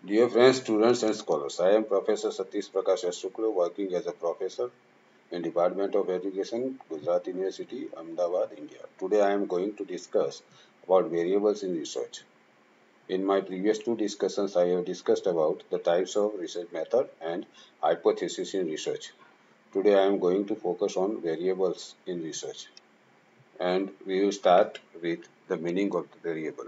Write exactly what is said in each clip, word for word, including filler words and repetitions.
Dear friends, students and scholars, I am Professor Satish Prakash S. Shukla, working as a professor in Department of Education, Gujarat University, Ahmedabad, India. Today I am going to discuss about variables in research. In my previous two discussions, I have discussed about the types of research method and hypothesis in research. Today I am going to focus on variables in research. And we will start with the meaning of the variable.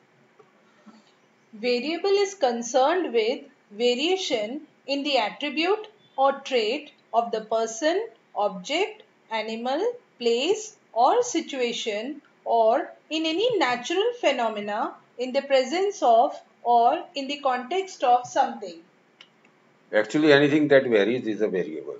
Variable is concerned with variation in the attribute or trait of the person, object, animal, place or situation or in any natural phenomena in the presence of or in the context of something. Actually, anything that varies is a variable.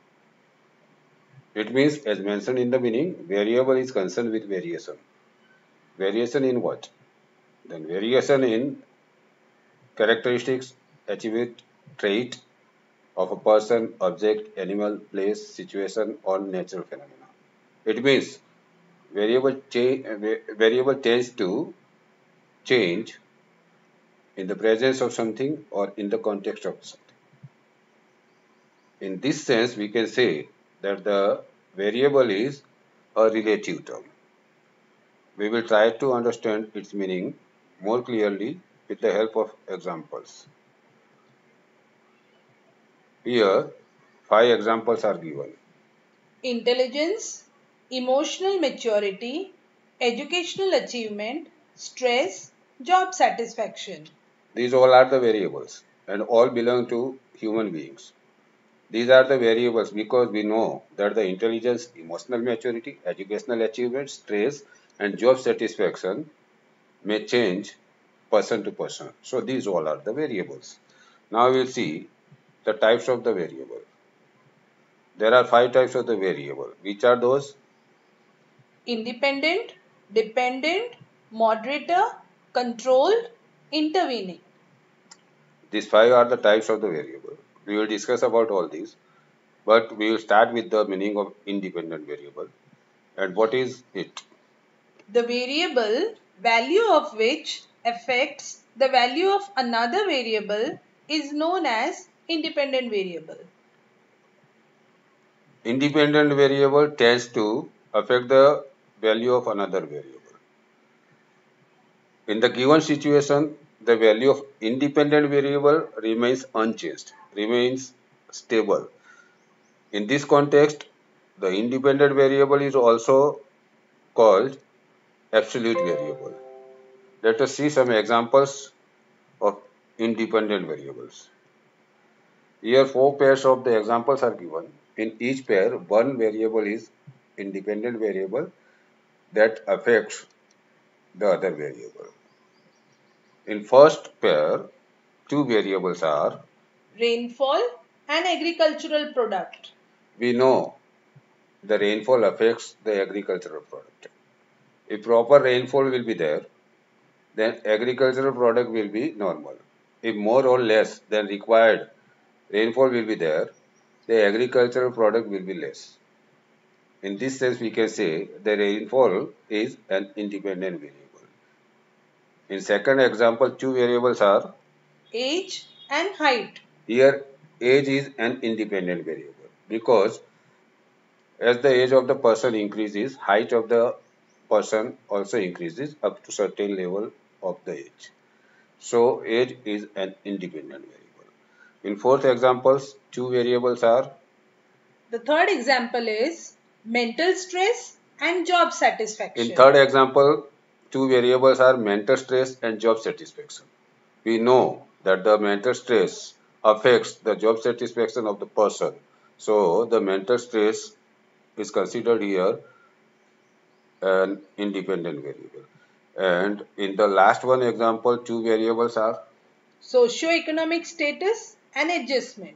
It means, as mentioned in the meaning, variable is concerned with variation. Variation in what? Then variation in characteristics, attribute, trait of a person, object, animal, place, situation, or natural phenomena. It means variable change, variable tends to change in the presence of something or in the context of something. In this sense, we can say that the variable is a relative term. We will try to understand its meaning more clearly with the help of examples. Here, five examples are given. Intelligence, emotional maturity, educational achievement, stress, job satisfaction. These all are the variables and all belong to human beings. These are the variables because we know that the intelligence, emotional maturity, educational achievement, stress, and job satisfaction may change person to person. So these all are the variables. Now we'll see the types of the variable. There are five types of the variable. Which are those? Independent, dependent, moderator, controlled, intervening. These five are the types of the variable. We will discuss about all these, but we will start with the meaning of independent variable. And what is it? The variable value of which affects the value of another variable is known as independent variable. Independent variable tends to affect the value of another variable. In the given situation, the value of independent variable remains unchanged, remains stable. In this context, the independent variable is also called absolute variable. Let us see some examples of independent variables. Here four pairs of the examples are given. In each pair, one variable is independent variable that affects the other variable. In first pair, two variables are, Rainfall and agricultural product. we know the rainfall affects the agricultural product. If proper rainfall will be there, then agricultural product will be normal. If more or less than required rainfall will be there, the agricultural product will be less. In this sense, we can say the rainfall is an independent variable. In second example, two variables are, Age and height. here age is an independent variable because as the age of the person increases, height of the person also increases up to certain level of the age. So age is an independent variable. In fourth examples, two variables are, The third example is mental stress and job in satisfaction. third example, two variables are mental stress and job satisfaction. We know that the mental stress affects the job satisfaction of the person. So the mental stress is considered here an independent variable. And in the last one example, two variables are, Socioeconomic status and adjustment.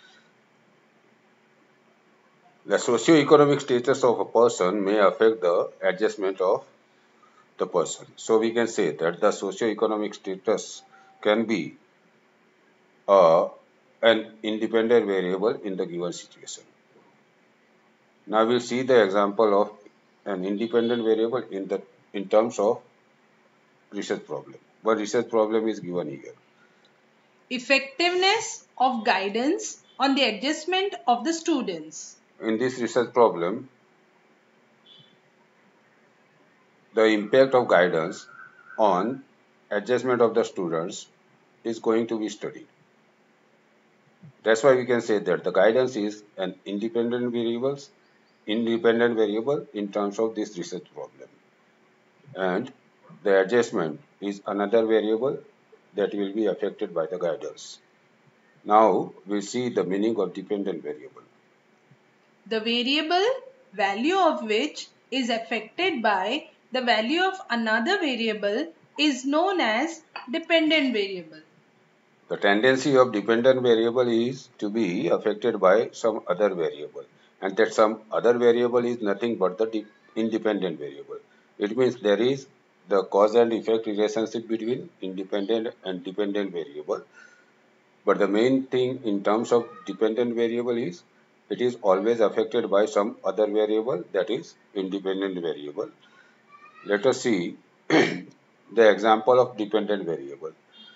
the socio-economic status of a person may affect the adjustment of the person. So we can say that the socio-economic status can be uh, an independent variable in the given situation. Now we'll see the example of an independent variable in the in terms of research problem. One research problem is given here. Effectiveness of guidance on the adjustment of the students. In this research problem, the impact of guidance on adjustment of the students is going to be studied. That's why we can say that the guidance is an independent variables, independent variable in terms of this research problem. And the adjustment is another variable that will be affected by the guidance. Now we'll see the meaning of dependent variable. The variable value of which is affected by the value of another variable is known as dependent variable. The tendency of dependent variable is to be affected by some other variable, and that some other variable is nothing but the independent variable. It means there is the cause and effect relationship between independent and dependent variable. But the main thing in terms of dependent variable is it is always affected by some other variable, that is independent variable. Let us see the example of dependent variable.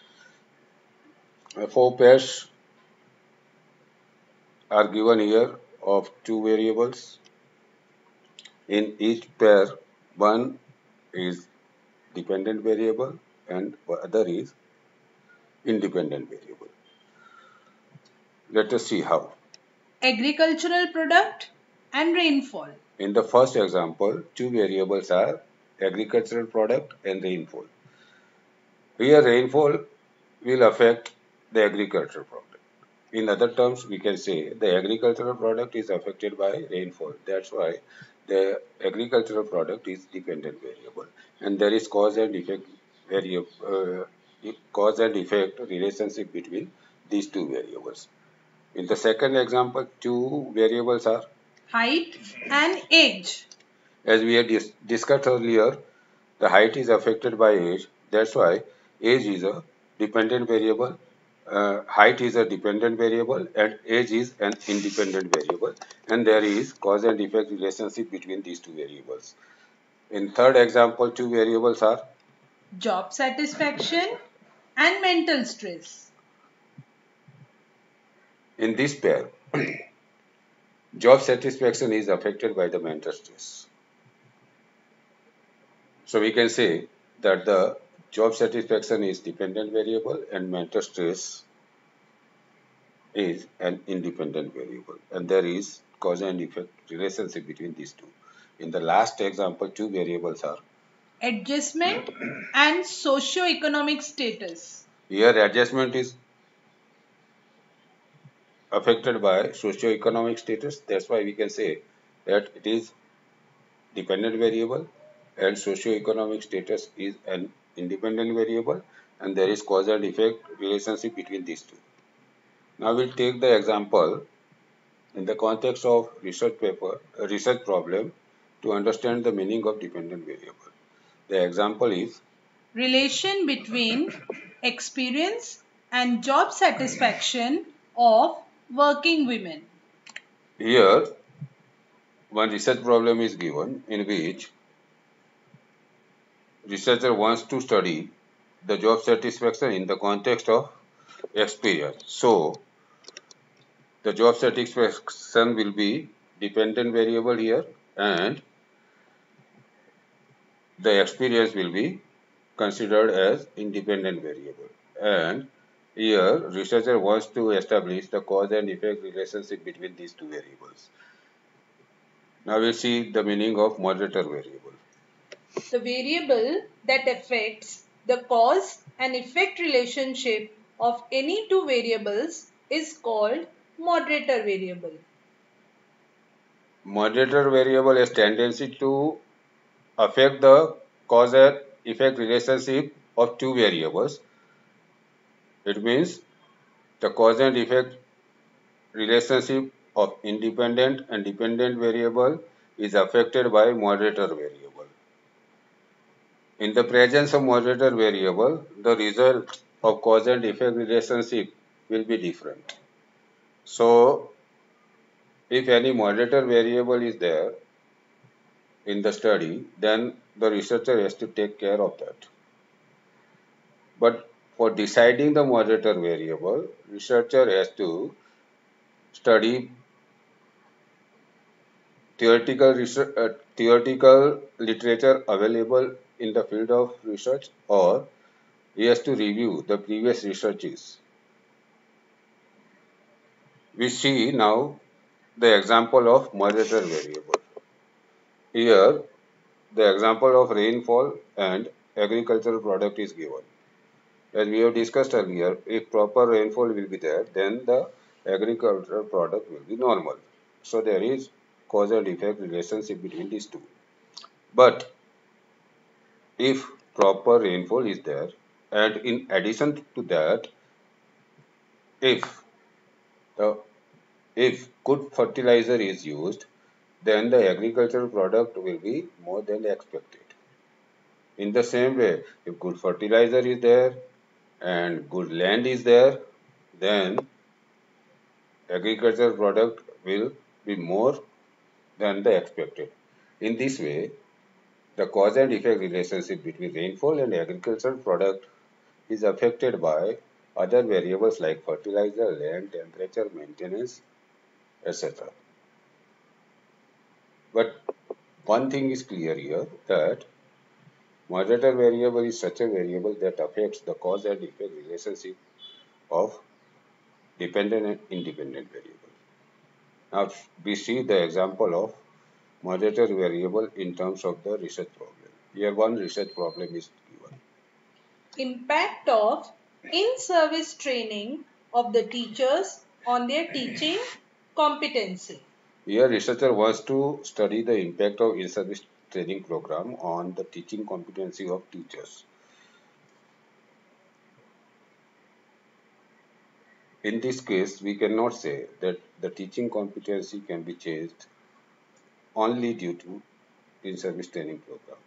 Four pairs are given here of two variables. In each pair, one is dependent variable and other is independent variable. Let us see how. Agricultural product and rainfall. In the first example, two variables are agricultural product and rainfall. Here rainfall will affect the agricultural product. In other terms, we can say the agricultural product is affected by rainfall. That's why the agricultural product is dependent variable, and there is cause and effect variable, uh, cause and effect relationship between these two variables. In the second example, two variables are height and age. As we had dis discussed earlier, the height is affected by age. That's why age is a dependent variable. Uh, height is a dependent variable and age is an independent variable, and there is cause and effect relationship between these two variables. In third example, two variables are job satisfaction and mental stress. In this pair, job satisfaction is affected by the mental stress. So we can say that the job satisfaction is dependent variable and mental stress is an independent variable, and there is cause and effect relationship between these two. In the last example, two variables are adjustment and socio-economic status. Here adjustment is affected by socio-economic status. That's why we can say that it is dependent variable and socio-economic status is an independent variable, and there is cause and effect relationship between these two. Now we'll take the example in the context of research paper, a research problem to understand the meaning of dependent variable. The example is relation between experience and job satisfaction of working women. Here one research problem is given in which researcher wants to study the job satisfaction in the context of experience. So the job satisfaction will be dependent variable here, and the experience will be considered as independent variable. And here researcher wants to establish the cause and effect relationship between these two variables. Now we'll see the meaning of moderator variable. The variable that affects the cause and effect relationship of any two variables is called moderator variable. Moderator variable has tendency to affect the cause and effect relationship of two variables. It means the cause and effect relationship of independent and dependent variable is affected by moderator variable. In the presence of moderator variable, the result of cause and effect relationship will be different. So, if any moderator variable is there in the study, then the researcher has to take care of that. But For deciding the moderator variable, researcher has to study theoretical research, uh, theoretical literature available in the field of research, or he has to review the previous researches. We see now the example of moderator variable. Here, the example of rainfall and agricultural product is given. As we have discussed earlier, if proper rainfall will be there, then the agricultural product will be normal. So there is cause and effect relationship between these two. But if proper rainfall is there, and in addition to that, if the if good fertilizer is used, then the agricultural product will be more than expected. In the same way, if good fertilizer is there and good land is there, then agricultural product will be more than the expected. In this way, the cause and effect relationship between rainfall and agricultural product is affected by other variables like fertilizer, land, temperature, maintenance, et cetera. But one thing is clear here, that moderator variable is such a variable that affects the cause and effect relationship of dependent and independent variable. Now we see the example of moderator variable in terms of the research problem. Here one research problem is given. Impact of in-service training of the teachers on their teaching competency. Here researcher wants to study the impact of in-service training program on the teaching competency of teachers. In this case, we cannot say that the teaching competency can be changed only due to in-service training program.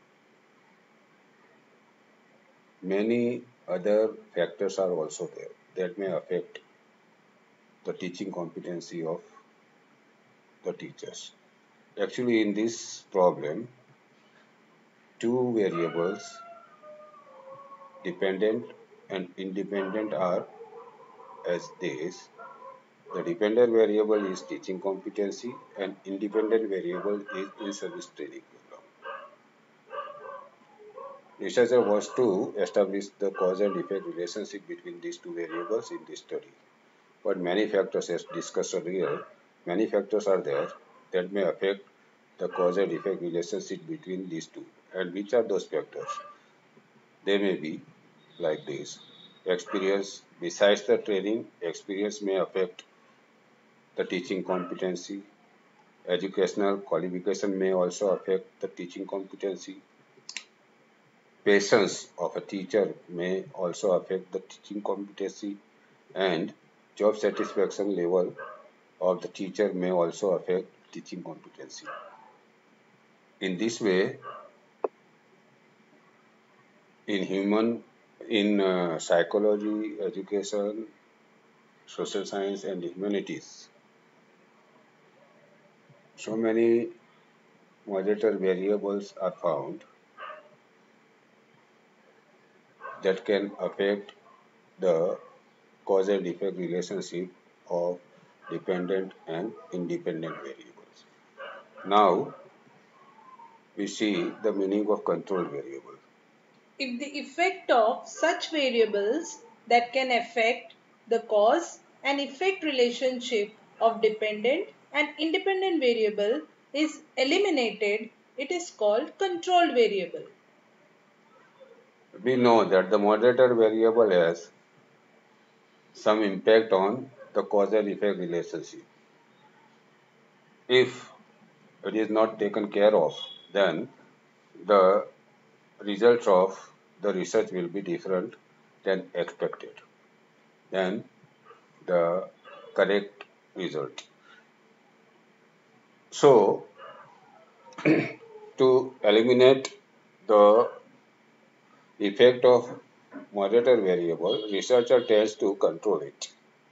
Many other factors are also there that may affect the teaching competency of the teachers. Actually, in this problem, two variables, dependent and independent, are as this. The dependent variable is teaching competency and independent variable is in-service training program. Researcher wants to establish the cause and effect relationship between these two variables in this study. But many factors, as discussed earlier, many factors are there that may affect the cause and effect relationship between these two. And which are those factors? They may be like this. Experience. Besides the training, experience may affect the teaching competency. Educational qualification may also affect the teaching competency. Patience of a teacher may also affect the teaching competency, and job satisfaction level of the teacher may also affect teaching competency. In this way, in human, in uh, psychology, education, social science and humanities, so many moderator variables are found that can affect the cause and effect relationship of dependent and independent variables. Now, we see the meaning of control variable. If the effect of such variables that can affect the cause and effect relationship of dependent and independent variable is eliminated, it is called control variable. We know that the moderator variable has some impact on the causal effect relationship. If it is not taken care of, then the results of the research will be different than expected, than the correct result. So, to eliminate the effect of moderator variable, researcher tends to control it.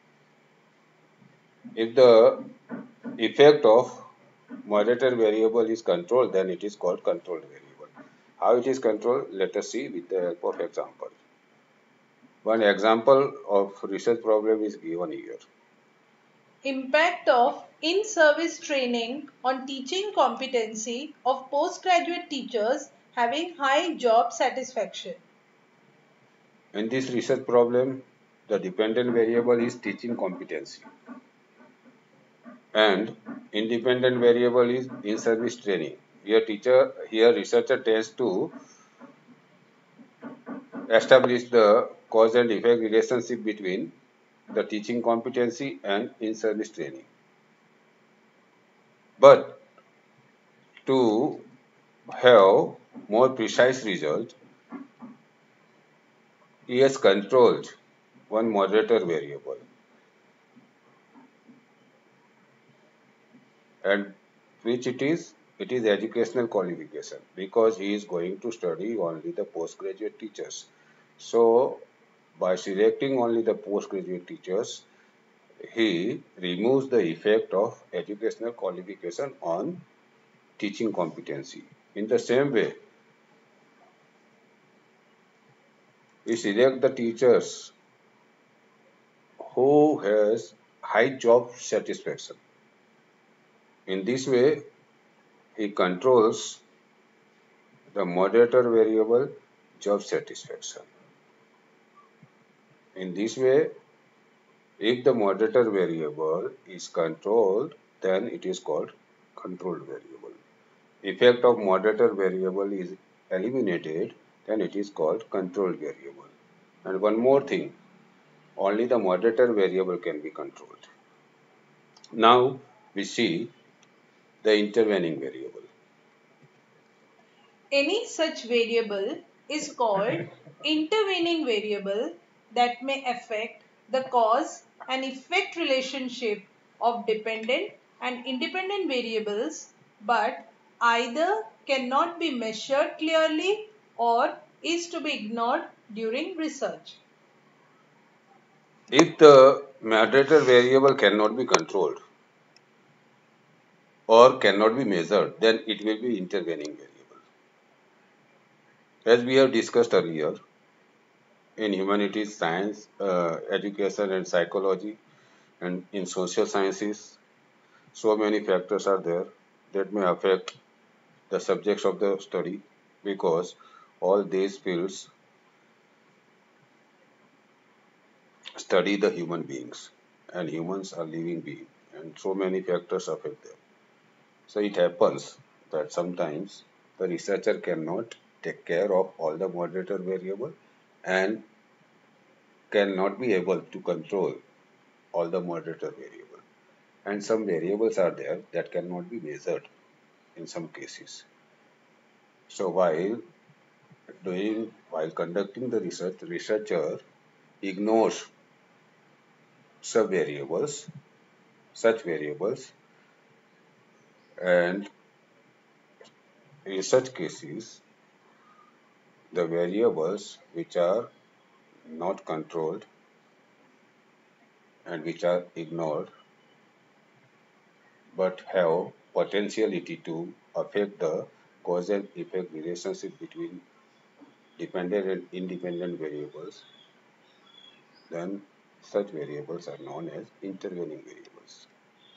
If the effect of moderator variable is controlled, then it is called controlled variable. How it is controlled? Let us see with the help of example. One example of research problem is given here. Impact of in-service training on teaching competency of postgraduate teachers having high job satisfaction. In this research problem, the dependent variable is teaching competency and independent variable is in-service training. Here teacher, here researcher tends to establish the cause and effect relationship between the teaching competency and in-service training. But to have more precise result, he has controlled one moderator variable, and which it is? It is educational qualification, because he is going to study only the postgraduate teachers. So by selecting only the postgraduate teachers, he removes the effect of educational qualification on teaching competency. In the same way, we select the teachers who has high job satisfaction. In this way, he controls the moderator variable job satisfaction. In this way, if the moderator variable is controlled, then it is called controlled variable. Effect of moderator variable is eliminated, then it is called controlled variable. And one more thing, only the moderator variable can be controlled. Now we see the intervening variable. Any such variable is called intervening variable that may affect the cause and effect relationship of dependent and independent variables, but either cannot be measured clearly or is to be ignored during research. If the moderator variable cannot be controlled or cannot be measured, then it will be intervening variable. As we have discussed earlier, in humanities, science, uh, education and psychology, and in social sciences, so many factors are there that may affect the subjects of the study, because all these fields study the human beings, and humans are living beings, and so many factors affect them. So it happens that sometimes the researcher cannot take care of all the moderator variable and cannot be able to control all the moderator variable. And some variables are there that cannot be measured in some cases. So while doing, while conducting the research, researcher ignores sub variables, such variables, and in such cases, the variables which are not controlled and which are ignored but have potentiality to affect the cause and effect relationship between dependent and independent variables, then such variables are known as intervening variables.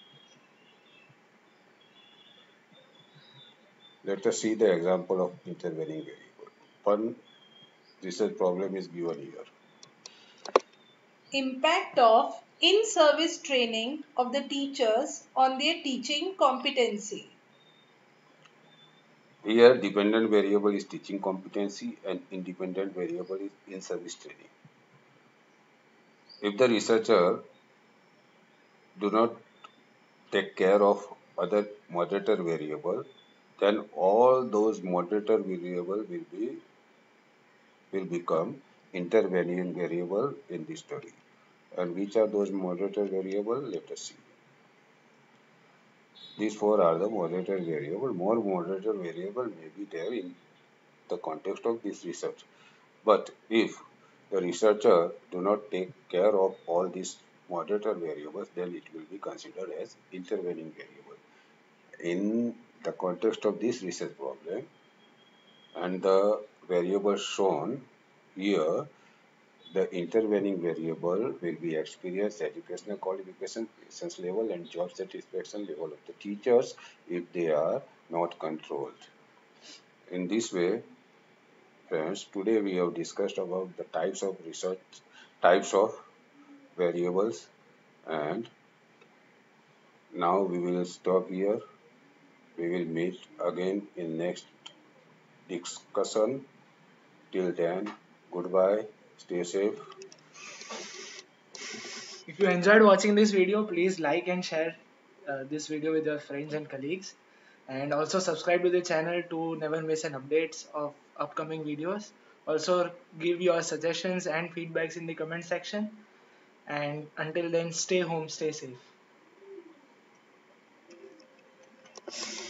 Let us see the example of intervening variable. One research problem is given here. Impact of in-service training of the teachers on their teaching competency. Here, dependent variable is teaching competency and independent variable is in-service training. If the researcher do not take care of other moderator variable, then all those moderator variable will be will become intervening variable in the study. And which are those moderator variable? Let us see. These four are the moderator variable. More moderator variable may be there in the context of this research. But if the researcher do not take care of all these moderator variables, then it will be considered as intervening variable. In the context of this research problem, and the variables shown here, The intervening variable will be experience, educational qualification, patience level, and job satisfaction level of the teachers if they are not controlled. In this way, friends, today we have discussed about the types of research, types of variables, and now we will stop here. We will meet again in next discussion. Till then, goodbye, stay safe. If you enjoyed watching this video, please like and share uh, this video with your friends and colleagues. And also subscribe to the channel to never miss an updates of upcoming videos. Also give your suggestions and feedbacks in the comment section. And until then, stay home, stay safe.